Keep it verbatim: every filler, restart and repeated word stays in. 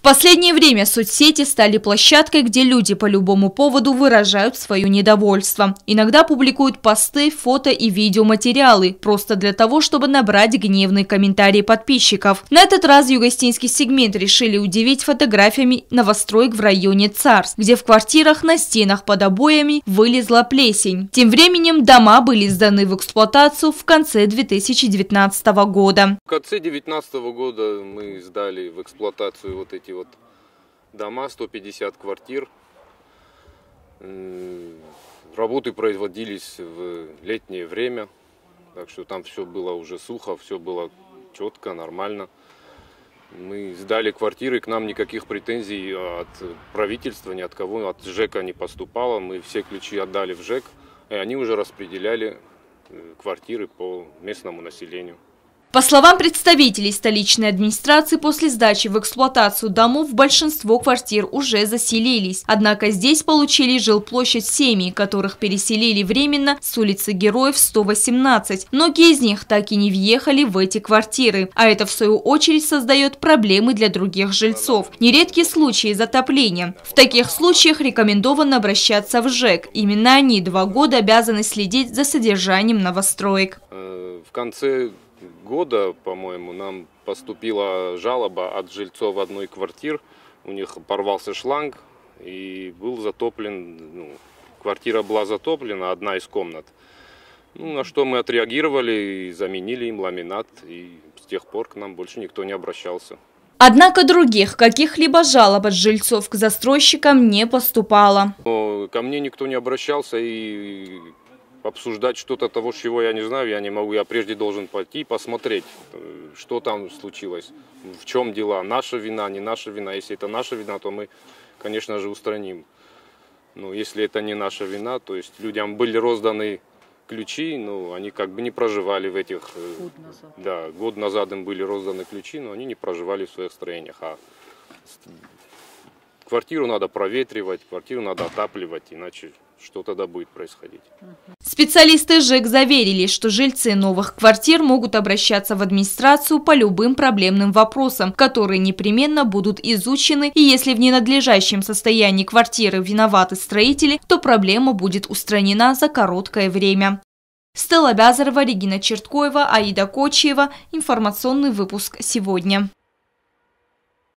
последнее время соцсети стали площадкой, где люди по любому поводу выражают свое недовольство. Иногда публикуют посты, фото и видеоматериалы, просто для того, чтобы набрать гневные комментарии подписчиков. На этот раз югостинский сегмент решили удивить фотографиями новостроек в районе Царс, где в квартирах на стенах под обоями вылезла плесень. Тем временем дома были сданы в эксплуатацию в конце две тысячи девятнадцатого года. В конце две тысячи девятнадцатого года мы сдали в эксплуатацию вот эти вот дома, сто пятьдесят квартир. Работы производились в летнее время, так что там все было уже сухо, все было четко, нормально. Мы сдали квартиры, к нам никаких претензий от правительства, ни от кого, от ЖЭКа не поступало. Мы все ключи отдали в ЖЭК, и они уже распределяли квартиры по местному населению. По словам представителей столичной администрации, после сдачи в эксплуатацию домов большинство квартир уже заселились. Однако здесь получили жилплощадь семьи, которых переселили временно с улицы Героев сто восемнадцать. Многие из них так и не въехали в эти квартиры, а это в свою очередь создает проблемы для других жильцов. Нередки случаи затопления. В таких случаях рекомендовано обращаться в ЖЭК. Именно они два года обязаны следить за содержанием новостроек. В конце года, по-моему, нам поступила жалоба от жильцов одной квартиры. У них порвался шланг и был затоплен, ну, квартира была затоплена, одна из комнат. Ну, на что мы отреагировали и заменили им ламинат, и с тех пор к нам больше никто не обращался. Однако других каких-либо жалоб от жильцов к застройщикам не поступало. Но ко мне никто не обращался, и обсуждать что-то того, чего я не знаю, я не могу. Я прежде должен пойти и посмотреть, что там случилось, в чем дела, наша вина, не наша вина. Если это наша вина, то мы, конечно же, устраним. Но если это не наша вина, то есть людям были розданы ключи, но они как бы не проживали в этих... Год назад. Да, год назад им были розданы ключи, но они не проживали в своих строениях. А квартиру надо проветривать, квартиру надо отапливать, иначе что тогда будет происходить? Специалисты ЖЭК заверили, что жильцы новых квартир могут обращаться в администрацию по любым проблемным вопросам, которые непременно будут изучены, и если в ненадлежащем состоянии квартиры виноваты строители, то проблема будет устранена за короткое время. Стелла Бязарова, Регина Черткоева, Аида Кочиева. Информационный выпуск сегодня.